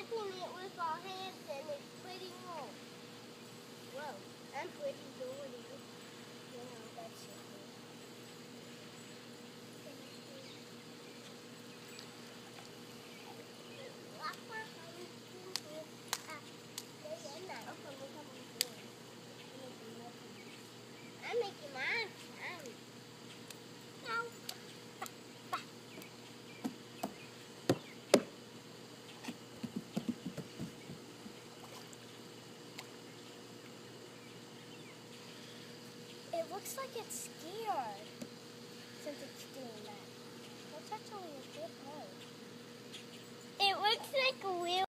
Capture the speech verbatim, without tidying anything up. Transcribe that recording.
tapping it with our hands and it's pretty more. Whoa, I'm pretty dirty. You know, that's it. I'm making mine. I'm... No. It looks like it's scared since it's doing that. That's actually a good part. It looks like a wheel.